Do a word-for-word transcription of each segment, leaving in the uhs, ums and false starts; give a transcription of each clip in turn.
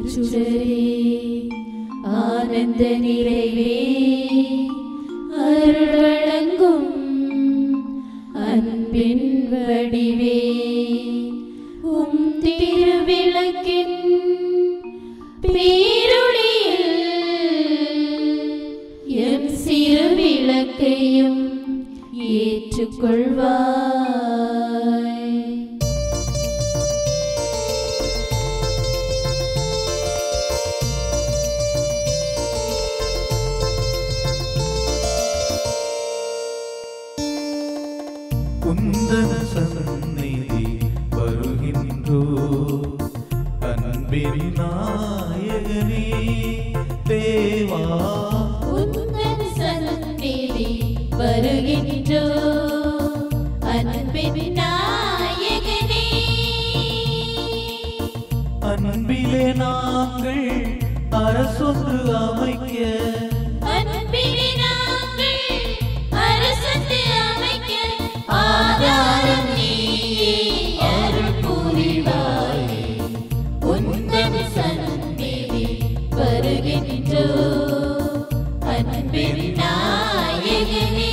அருட்சுடரே ஆனந்த நிறைவே அருள் வழங்கும் அன்பின் வடிவே உம் திருவிளக்கின் பேரொளியில் எம் சிறு விளக்கையும் ஏற்றுக்கொள்வாய். உந்தன சந்நிதி வருகின்றோ அன்பின் நாயகனே தேவா. உந்தன சந்நிதி வருகின்றோ அன்பின் நாயகனே. அன்பிலே நாங்கள் அரசொன்று அமைக்க அன்பிலே நாங்கள் அரசொன்று அமைக்க ஆதாரம் நீயே அருள் புரிவாயே. உந்தன சந்நிதி வருகின்றோ அன்பின் நாயகனே.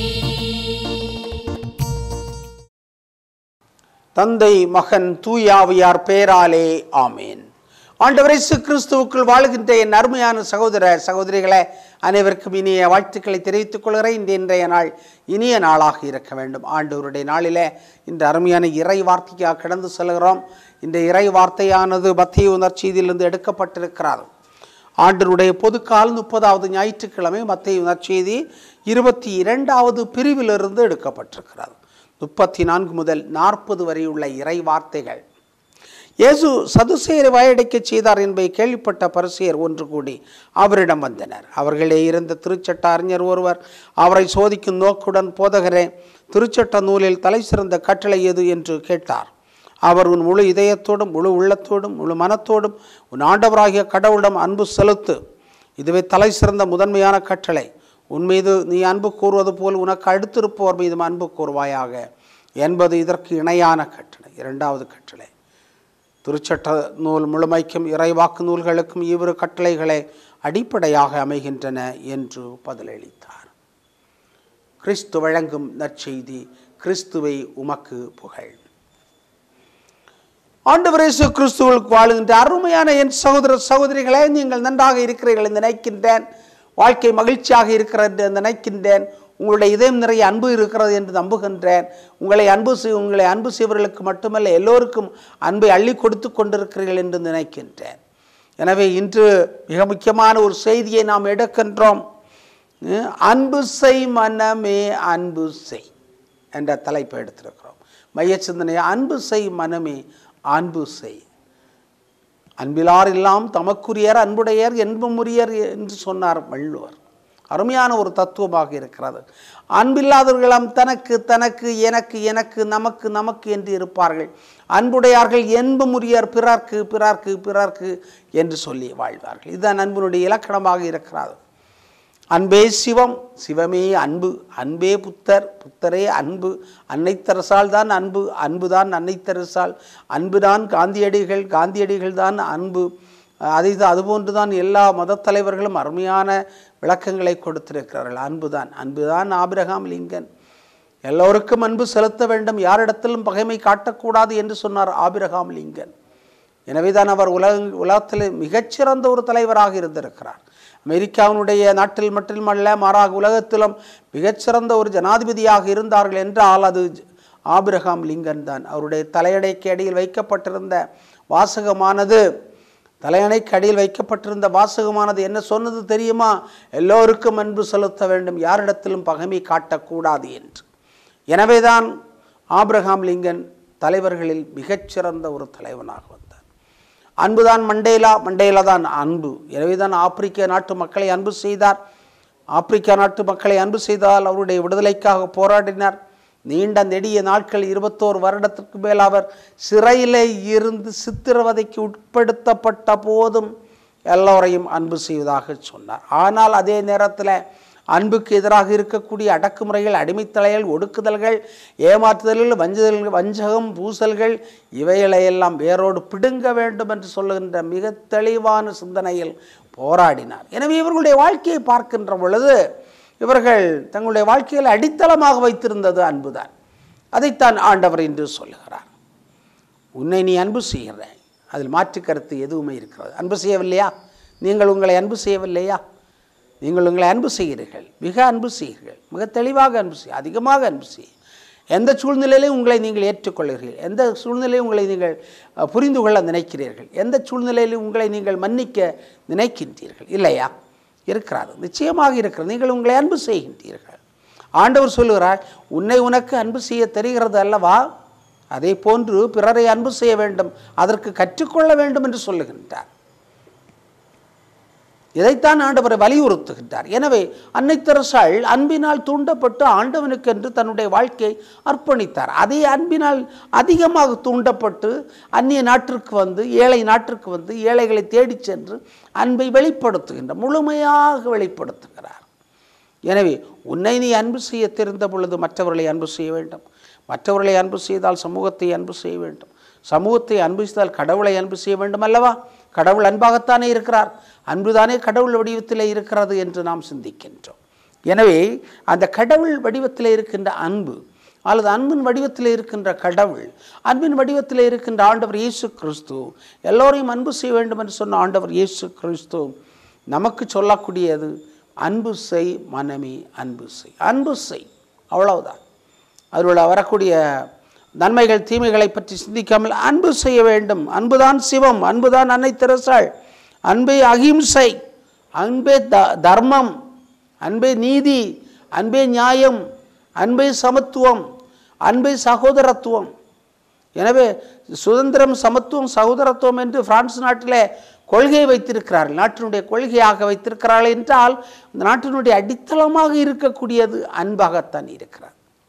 தந்தை மகன் தூயாவியார் பெயராலே ஆமேன். ஆண்டவர் இயேசு கிறிஸ்துவுக்குள் வாழுகின்ற என் அருமையான சகோதர சகோதரிகளை அனைவருக்கும் இனிய வாழ்த்துக்களை தெரிவித்துக் கொள்கிறேன். இந்த இன்றைய நாள் இனிய நாளாக இருக்க வேண்டும். ஆண்டவருடைய நாளிலே இந்த அருமையான இறை வார்த்தைக்காக கடந்து செல்கிறோம். இந்த இறை வார்த்தையானது மத்தேயு நற்செய்தியிலிருந்து எடுக்கப்பட்டிருக்கிறது. ஆண்டவருடைய பொதுக்கால் முப்பதாவது ஞாயிற்றுக்கிழமை மத்தேயு நற்செய்தி இருபத்தி இரண்டாவது பிரிவிலிருந்து எடுக்கப்பட்டிருக்கிறது. முப்பத்தி நான்கு முதல் நாற்பது வரையுள்ள இறை வார்த்தைகள். இயேசு சதுசேயரை வாயடைக்கச் செய்தார் என்பதை கேள்விப்பட்ட பரிசேயர் ஒன்று கூடி அவரிடம் வந்தனர். அவர்களே இருந்த திருச்சட்ட அறிஞர் ஒருவர் அவரை சோதிக்கும் நோக்குடன், போதகரே, திருச்சட்ட நூலில் தலை சிறந்த கட்டளை எது என்று கேட்டார். அவர், உன் முழு இதயத்தோடும் முழு உள்ளத்தோடும் முழு மனத்தோடும் உன் ஆண்டவராகிய கடவுளிடம் அன்பு செலுத்து. இதுவே தலை சிறந்த முதன்மையான கட்டளை. உன் மீது நீ அன்பு கூறுவது போல் உனக்கு அடுத்திருப்போர் மீதும் அன்பு கூறுவாயாக என்பது இதற்கு இணையான கட்டளை. இரண்டாவது கட்டளை, திருச்சட்ட நூல் முழுமைக்கும் இறைவாக்கு நூல்களுக்கும் இவ்விரு கட்டளைகளை அடிப்படையாக அமைகின்றன என்று பதிலளித்தார். கிறிஸ்து வழங்கும் நற்செய்தி. கிறிஸ்துவை உமக்கு புகழ். ஆண்டவர் இயேசு கிறிஸ்துவில் வாழுகின்ற அருமையான என் சகோதர சகோதரிகளே, நீங்கள் நன்றாக இருக்கிறீர்கள் என்று நினைக்கின்றேன். வாழ்க்கை மகிழ்ச்சியாக இருக்கிறது என்று நினைக்கின்றேன். உங்களுடைய இதயம் நிறைய அன்பு இருக்கிறது என்று நம்புகின்றேன். உங்களை அன்பு செய் உங்களை அன்பு செய்வர்களுக்கு மட்டுமல்ல, எல்லோருக்கும் அன்பை அள்ளி கொடுத்து கொண்டிருக்கிறீர்கள் என்று நினைக்கின்றேன். எனவே இன்று மிக முக்கியமான ஒரு செய்தியை நாம் எடுக்கின்றோம். அன்பு செய் மனமே அன்பு செய் என்ற தலைப்பை எடுத்திருக்கிறோம். மைய சிந்தனை, அன்பு செய் மனமே அன்பு செய். அன்பிலார் எல்லாம் தமக்குரியர் அன்புடையர் என்புமுரியர் என்று சொன்னார் வள்ளுவர். அருமையான ஒரு தத்துவமாக இருக்கிறது. அன்பில்லாதவர்களாம் தனக்கு தனக்கு எனக்கு எனக்கு நமக்கு நமக்கு என்று இருப்பார்கள். அன்புடையார்கள் என்புமுரியர் பிறர்க்கு பிறர்க்கு பிறர்க்கு என்று சொல்லி வாழ்வார்கள். இதுதான் அன்பினுடைய இலக்கணமாக இருக்கிறது. அன்பே சிவம், சிவமே அன்பு, அன்பே புத்தர், புத்தரே அன்பு, அன்னை தெரசால் தான் அன்பு, அன்பு தான் அன்னை தெரசால், அன்பு தான் காந்தியடிகள், காந்தியடிகள் தான் அன்பு. அதை அதுபோன்று தான் எல்லா மத தலைவர்களும் அருமையான விளக்கங்களை கொடுத்திருக்கிறார்கள். அன்புதான் அன்புதான் ஆபிரகாம் லிங்கன். எல்லோருக்கும் அன்பு செலுத்த வேண்டும், யாரிடத்திலும் பகைமை காட்டக்கூடாது என்று சொன்னார் ஆபிரகாம் லிங்கன். எனவே தான் அவர் உலக உலகத்தில் மிகச்சிறந்த ஒரு தலைவராக இருந்திருக்கிறார். அமெரிக்காவினுடைய நாட்டில் மட்டுமல்ல, மாறாக உலகத்திலும் மிகச்சிறந்த ஒரு ஜனாதிபதியாக இருந்தார்கள் என்றால் அது ஆபிரகாம் லிங்கன் தான். அவருடைய தலையணைக்கு அடியில் வைக்கப்பட்டிருந்த வாசகமானது தலையணைக்கு அடியில் வைக்கப்பட்டிருந்த வாசகமானது என்ன சொன்னது தெரியுமா? எல்லோருக்கும் அன்பு செலுத்த வேண்டும், யாரிடத்திலும் பகைமை காட்டக்கூடாது என்று. எனவேதான் ஆபிரகாம் லிங்கன் தலைவர்களில் மிகச்சிறந்த ஒரு தலைவனாக வந்தார். அன்புதான் மண்டேலா, மண்டேலா தான் அன்பு. எனவே தான் ஆப்பிரிக்க நாட்டு மக்களை அன்பு செய்தார். ஆப்பிரிக்கா நாட்டு மக்களை அன்பு செய்தால் அவருடைய விடுதலைக்காக போராடினார். நீண்ட நெடிய நாட்கள், இருபத்தோரு வருடத்திற்கு மேல் அவர் சிறையிலே இருந்து சித்திரவதைக்கு உட்படுத்தப்பட்ட போதும் எல்லோரையும் அன்பு செய்வதாக சொன்னார். ஆனால் அதே நேரத்தில் அன்புக்கு எதிராக இருக்கக்கூடிய அடக்குமுறைகள், அடிமைத்தலைகள், ஒடுக்குதல்கள், ஏமாற்றுதல்கள், வஞ்சுதல்கள், வஞ்சகம், பூசல்கள் இவைகளையெல்லாம் வேரோடு பிடுங்க வேண்டும் என்று சொல்லுகின்ற மிக தெளிவான சிந்தனையில் போராடினார். எனவே இவர்களுடைய வாழ்க்கையை பார்க்கின்ற பொழுது இவர்கள் தங்களுடைய வாழ்க்கையில் அடித்தளமாக வைத்திருந்தது அன்புதான். அதைத்தான் ஆண்டவர் என்று சொல்லுகிறார். உன்னை நீ அன்பு செய்கிற, அதில் மாற்று கருத்து எதுவுமே இருக்கிறது. அன்பு செய்யவில்லையா? நீங்கள் உங்களை அன்பு செய்யவில்லையா? நீங்கள் உங்களை அன்பு செய்கிறீர்கள், மிக அன்பு செய்கிறீர்கள், மிக தெளிவாக அன்பு செய்ய, அதிகமாக அன்பு செய்ய. எந்த சூழ்நிலையிலையும் உங்களை நீங்கள் ஏற்றுக்கொள்கிறீர்கள், எந்த சூழ்நிலையும் உங்களை நீங்கள் புரிந்து கொள்ள நினைக்கிறீர்கள், எந்த சூழ்நிலையிலும் உங்களை நீங்கள் மன்னிக்க நினைக்கின்றீர்கள் இல்லையா? இருக்கிறார், நிச்சயமாக இருக்கிறது. நீங்கள் உங்களை அன்பு செய்கின்றீர்கள். ஆண்டவர் சொல்லுகிறார், உன்னை உனக்கு அன்பு செய்ய தெரிகிறது அல்லவா, அதே போன்று பிறரை அன்பு செய்ய வேண்டும், அதற்கு கற்றுக்கொள்ள வேண்டும் என்று சொல்லுகின்றார். இதைத்தான் ஆண்டவரை வலியுறுத்துகின்றார். எனவே அன்னை தெரசாள் அன்பினால் தூண்டப்பட்டு ஆண்டவனுக்கு என்று தன்னுடைய வாழ்க்கையை அர்ப்பணித்தார். அதே அன்பினால் அதிகமாக தூண்டப்பட்டு அந்நிய நாட்டிற்கு வந்து, ஏழை நாட்டிற்கு வந்து, ஏழைகளை தேடி சென்று அன்பை வெளிப்படுத்துகின்ற, முழுமையாக வெளிப்படுத்துகிறார். எனவே உன்னை நீ அன்பு செய்ய தெரிந்த பொழுது மற்றவர்களை அன்பு செய்ய வேண்டும். மற்றவர்களை அன்பு செய்தால் சமூகத்தை அன்பு செய்ய வேண்டும். சமூகத்தை அன்பு செய்தால் கடவுளை அன்பு செய்ய வேண்டும் அல்லவா? கடவுள் அன்பாகத்தானே இருக்கிறார், அன்புதானே கடவுள் வடிவத்தில் இருக்கிறது என்று நாம் சிந்திக்கின்றோம். எனவே அந்த கடவுள் வடிவத்தில் இருக்கின்ற அன்பு, அல்லது அன்பின் வடிவத்தில் இருக்கின்ற கடவுள், அன்பின் வடிவத்தில் இருக்கின்ற ஆண்டவர் இயேசு கிறிஸ்து, எல்லோரையும் அன்பு செய்ய வேண்டும் என்று சொன்ன ஆண்டவர் இயேசு கிறிஸ்து நமக்கு சொல்லக்கூடியது, அன்பு செய் மனமே, அன்பு செய், அன்பு செய், அவ்வளவுதான். அதில் வரக்கூடிய நன்மைகள் தீமைகளை பற்றி சிந்திக்காமல் அன்பு செய்ய வேண்டும். அன்புதான் சிவம், அன்புதான் அன்னை தெரசாள். அன்பே அகிம்சை, அன்பே த தர்மம், அன்பே நீதி, அன்பே நியாயம், அன்பே சமத்துவம், அன்பே சகோதரத்துவம். எனவே சுதந்திரம், சமத்துவம், சகோதரத்துவம் என்று பிரான்ஸ் நாட்டிலே கொள்கையை வைத்திருக்கிறார்கள், நாட்டினுடைய கொள்கையாக வைத்திருக்கிறார்கள் என்றால் இந்த நாட்டினுடைய அடித்தளமாக இருக்கக்கூடியது அன்பாகத்தான் இருக்கிறார்.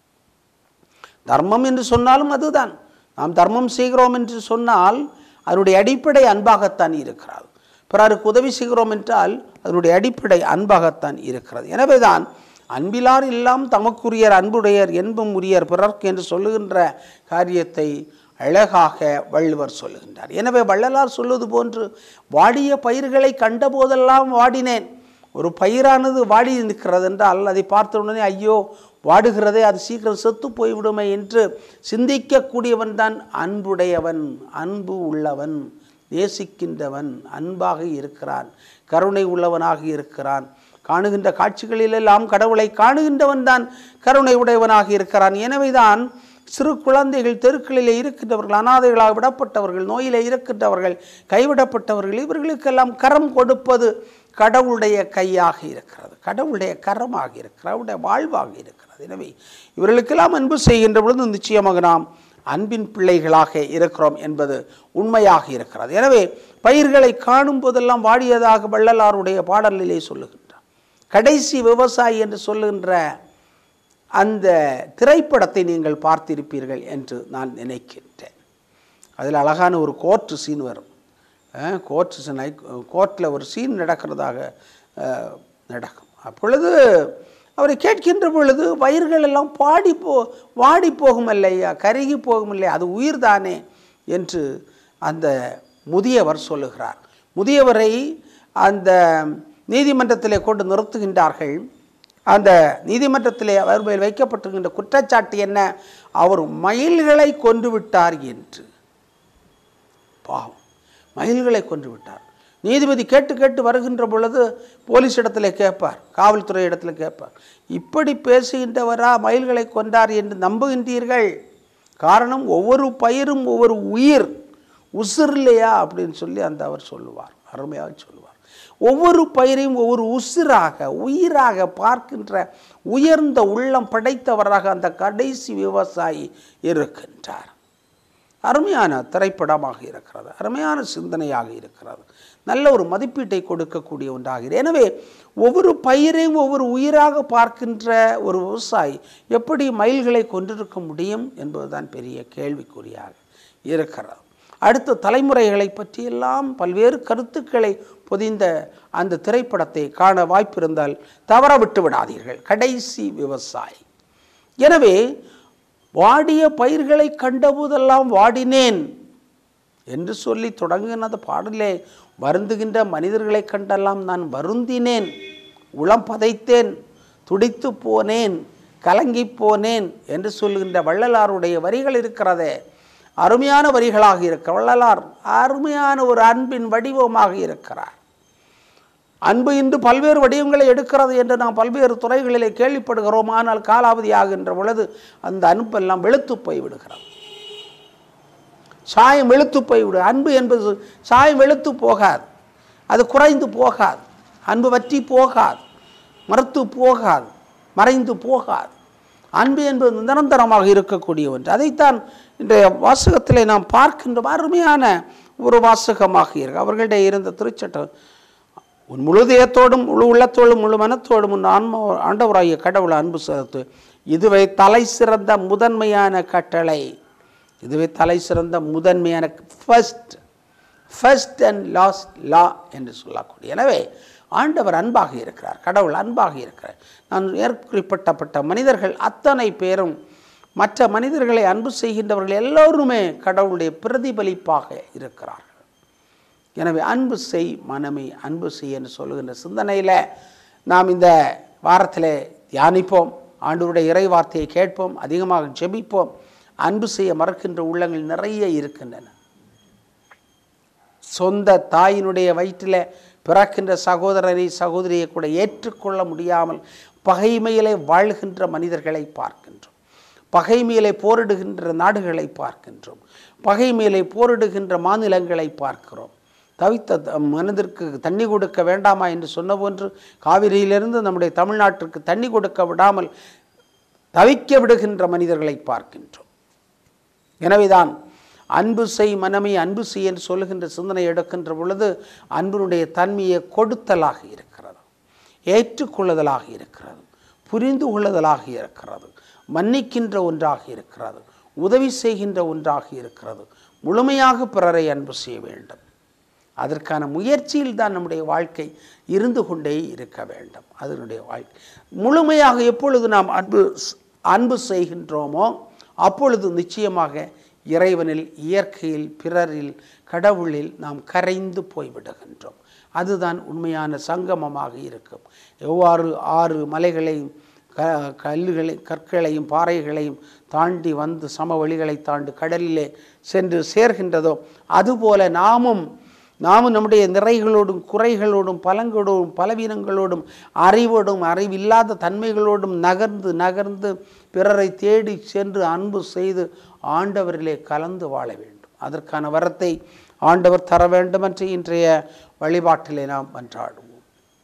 தர்மம் என்று சொன்னாலும் அதுதான். நாம் தர்மம் செய்கிறோம் என்று சொன்னால் அதனுடைய அடிப்படை அன்பாகத்தான் இருக்கிறது. பிறருக்கு உதவி செய்கிறோம் என்றால் அதனுடைய அடிப்படை அன்பாகத்தான் இருக்கிறது. எனவே தான் அன்பிலார் எல்லாம் தமக்குரியர், அன்புடையர் என்பும் உரியர் பிறர்க்கு என்று சொல்லுகின்ற காரியத்தை அழகாக வள்ளுவர் சொல்லுகின்றார். எனவே வள்ளலார் சொல்வது போன்று, வாடிய பயிர்களை கண்டபோதெல்லாம் வாடினேன். ஒரு பயிரானது வாடி நிற்கிறது என்றால் அதை பார்த்த உடனே ஐயோ வாடுகிறதே, அது சீக்கிரம் செத்து போய்விடுமே என்று சிந்திக்கக்கூடியவன் தான் அன்புடையவன், அன்பு உள்ளவன், நேசிக்கின்றவன், அன்பாக இருக்கிறான், கருணை உள்ளவனாக இருக்கிறான். காணுகின்ற காட்சிகளிலெல்லாம் கடவுளை காணுகின்றவன் தான் கருணை உடையவனாக இருக்கிறான். எனவேதான் சிறு குழந்தைகள், தெருக்களிலே இருக்கின்றவர்கள், அனாதைகளாக விடப்பட்டவர்கள், நோயிலே இருக்கின்றவர்கள், கைவிடப்பட்டவர்கள், இவர்களுக்கெல்லாம் கரம் கொடுப்பது கடவுளுடைய கையாக இருக்கிறது, கடவுளுடைய கரமாக இருக்கிறது, அவருடைய வாழ்வாக இருக்கிறது. எனவே இவர்களுக்கெல்லாம் அன்பு செய்கின்ற பொழுது நிச்சயமாக நாம் அன்பின் பிள்ளைகளாக இருக்கிறோம் என்பது உண்மையாக இருக்கிறது. எனவே பயிர்களை காணும் போதெல்லாம் வாடியதாக வள்ளலாருடைய பாடலிலே சொல்லுகின்றார். கடைசி விவசாயி என்று சொல்லுகின்ற அந்த திரைப்படத்தை நீங்கள் பார்த்திருப்பீர்கள் என்று நான் நினைக்கின்றேன். அதில் அழகான ஒரு கோர்ட்டு சீன் வரும். கோர்ட்டு சீன், கோர்ட்டில் ஒரு சீன் நடக்கிறதாக நடக்கும். அப்பொழுது அவரை கேட்கின்ற பொழுது பயிர்கள் எல்லாம் பாடி போ வாடி போகும் இல்லையா, கருகி போகும் இல்லையா, அது உயிர் தானே என்று அந்த முதியவர் சொல்லுகிறார். முதியவரை அந்த நீதிமன்றத்திலே கொண்டு நிறுத்துகின்றார்கள். அந்த நீதிமன்றத்திலே அவர் மேல் வைக்கப்பட்டிருக்கின்ற குற்றச்சாட்டு என்ன? அவர் மயில்களை கொன்று விட்டார் என்று. பாவம், மயில்களை கொன்று விட்டார். நீதிபதி கேட்டு கேட்டு வருகின்ற பொழுது போலீஸ் இடத்துல கேட்பார், காவல்துறை இடத்துல கேட்பார், இப்படி பேசுகின்றவரா மயில்களை கொன்றார் என்று நம்புகின்றீர்கள்? காரணம், ஒவ்வொரு பயிரும் ஒவ்வொரு உயிர், உசுர் இல்லையா அப்படின்னு சொல்லி அந்த அவர் சொல்லுவார், அருமையாக சொல்லுவார். ஒவ்வொரு பயிரையும் ஒவ்வொரு உசுராக, உயிராக பார்க்கின்ற உயர்ந்த உள்ளம் படைத்தவராக அந்த கடைசி விவசாயி இருக்கின்றார். அருமையான திரைப்படமாக இருக்கிறது, அருமையான சிந்தனையாக இருக்கிறது, நல்ல ஒரு மதிப்பீட்டை கொடுக்கக்கூடிய ஒன்றாகிறது. எனவே ஒவ்வொரு பயிரையும் ஒவ்வொரு உயிராக பார்க்கின்ற ஒரு விவசாயி எப்படி மயில்களை கொண்டிருக்க முடியும் என்பதுதான் பெரிய கேள்விக்குறியாக இருக்கிறது. அடுத்த தலைமுறைகளை பற்றியெல்லாம் பல்வேறு கருத்துக்களை பொதிந்த அந்த திரைப்படத்தை காண வாய்ப்பிருந்தால் தவற விட்டு விடாதீர்கள். கடைசி விவசாயி. எனவே வாடிய பயிர்களை கண்டபோதெல்லாம் வாடினேன் என்று சொல்லி தொடங்குகின்ற பாடலே வருந்துகின்ற மனிதர்களை கண்டெல்லாம் நான் வருந்தினேன், உளம் பதைத்தேன், துடித்து போனேன், கலங்கி போனேன் என்று சொல்லுகின்ற வள்ளலாருடைய வரிகள் இருக்கிறதே, அருமையான வரிகளாக இருக்கிற வள்ளலார் அருமையான ஒரு அன்பின் வடிவமாக இருக்கிறார். அன்பு இன்று பல்வேறு வடிவங்களை எடுக்கிறது என்று நாம் பல்வேறு துறைகளிலே கேள்விப்படுகிறோம். ஆனால் காலாவதி ஆகின்ற பொழுது அந்த அன்பெல்லாம் வெளுத்து போய் விடுகிறது. சாயம் வெளுத்து போய்விடு. அன்பு என்பது சாயம் வெளுத்து போகாது, அது குறைந்து போகாது, அன்பு வற்றி போகாது, மறுத்து போகாது, மறைந்து போகாது. அன்பு என்பது நிரந்தரமாக இருக்கக்கூடிய ஒன்று. அதைத்தான் இன்றைய வாசகத்திலே நாம் பார்க்கின்ற அருமையான ஒரு வாசகமாக இருக்கு. அவர்களிடையே இருந்த திருச்சட்டம், உன் முழு தேயத்தோடும் முழு உள்ளத்தோடும் முழு மனத்தோடும் உன் ஆன்ம ஆண்டவராகிய கடவுளை அன்பு செலுத்து, இதுவே தலை சிறந்த முதன்மையான கட்டளை. இதுவே தலை சிறந்த முதன்மையான first first and last law என்று சொல்லக்கூடிய. எனவே ஆண்டவர் அன்பாக இருக்கிறார், கடவுள் அன்பாக இருக்கிறார். நான் ஏற்குறிப்பிட்டப்பட்ட மனிதர்கள் அத்தனை பேரும், மற்ற மனிதர்களை அன்பு செய்கின்றவர்கள் எல்லோருமே கடவுளுடைய பிரதிபலிப்பாக இருக்கிறார்கள். எனவே அன்பு செய் மனமே அன்பு செய் என்று சொல்லுகின்ற சிந்தனையில் நாம் இந்த வாரத்தில் தியானிப்போம், ஆண்டவருடைய இறை வார்த்தையை கேட்போம், அதிகமாக ஜெபிப்போம். அன்பு செய்ய மறக்கின்ற உள்ளங்கள் நிறைய இருக்கின்றன. சொந்த தாயினுடைய வயிற்றில் பிறக்கின்ற சகோதரனை சகோதரியை கூட ஏற்றுக்கொள்ள முடியாமல் பகைமையிலே வாழ்கின்ற மனிதர்களை பார்க்கின்றோம். பகைமையிலே போரிடுகின்ற நாடுகளை பார்க்கின்றோம். பகைமையிலே போரிடுகின்ற மாநிலங்களை பார்க்கிறோம். தவித்த மனதிற்கு தண்ணி கொடுக்க வேண்டாமா என்று சொன்ன போன்று காவிரியிலிருந்து நம்முடைய தமிழ்நாட்டிற்கு தண்ணி கொடுக்க விடாமல் தவிக்க விடுகின்ற மனிதர்களை பார்க்கின்றோம். எனவேதான் அன்பு செய் மனமே அன்பு செய் என்று சொல்லுகின்ற சிந்தனை எடுக்கின்ற பொழுது அன்பினுடைய தன்மையை கொடுத்தலாக இருக்கிறது, ஏற்றுக்கொள்ளுதலாக இருக்கிறது, புரிந்து கொள்ளுதலாக இருக்கிறது, மன்னிக்கின்ற ஒன்றாக இருக்கிறது, உதவி செய்கின்ற ஒன்றாக இருக்கிறது. முழுமையாக பிறரை அன்பு செய்ய வேண்டும். அதற்கான முயற்சியில் தான் நம்முடைய வாழ்க்கை இருந்து கொண்டே இருக்க வேண்டும். அதனுடைய வாழ்க்கை முழுமையாக எப்பொழுது நாம் அன்பு அன்பு செய்கின்றோமோ அப்பொழுது நிச்சயமாக இறைவனில், இயற்கையில், பிறரில், கடவுளில் நாம் கரைந்து போய்விடுகின்றோம். அதுதான் உண்மையான சங்கமமாக இருக்கும். எவ்வாறு ஆறு மலைகளையும் க கல்லுகளை கற்களையும் பாறைகளையும் தாண்டி வந்து சமவெளிகளை தாண்டி கடலிலே சென்று சேர்கின்றதோ அதுபோல நாமும் நாமும் நம்முடைய நிறைகளோடும் குறைகளோடும் பலங்களோடும் பலவீனங்களோடும் அறிவோடும் அறிவில்லாத தன்மைகளோடும் நகர்ந்து நகர்ந்து பிறரை தேடி சென்று அன்பு செய்து ஆண்டவரிலே கலந்து வாழ வேண்டும். அதற்கான வரத்தை ஆண்டவர் தர வேண்டும் என்று இன்றைய வழிபாட்டிலே நாம் மன்றாடுவோம்.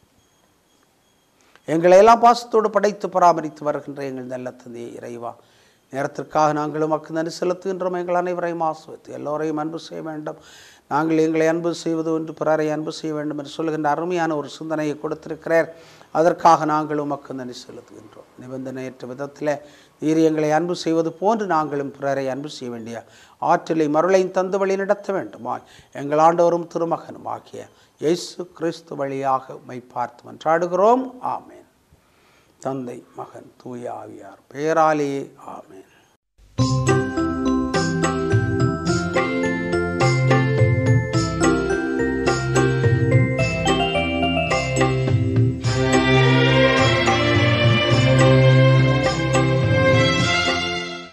எங்களை எல்லாம் பாசத்தோடு படைத்து பராமரித்து வருகின்ற எங்கள் நல்ல தந்தையே இறைவா, நேரத்திற்காக நாங்களும் மக்கள் நன்றி செலுத்துகின்றோம். எங்கள் அனைவரையும் ஆசிர்வதித்து எல்லோரையும் அன்பு செய்ய வேண்டும். நாங்கள் எங்களை அன்பு செய்வது ஒன்று பிறரை அன்பு செய்ய வேண்டும் என்று சொல்லுகின்ற அருமையான ஒரு சிந்தனையை கொடுத்திருக்கிறார். அதற்காக நாங்களும் மக்கள் நன்றி செலுத்துகின்றோம். நிபந்தனையற்ற விதத்தில் நீர் எங்களை அன்பு செய்வது போன்று நாங்களும் பிறரை அன்பு செய்ய வேண்டிய ஆற்றலை மருளையும் தந்து வழி நடத்த வேண்டுமா எங்கள் ஆண்டவரும் திருமகனும் ஆகிய இயேசு கிறிஸ்து வழியாக உம்மை பார்த்து மன்றாடுகிறோம். ஆமேன். தந்தை, மகன், தூய ஆவியார் பெயராலே ஆமேன்.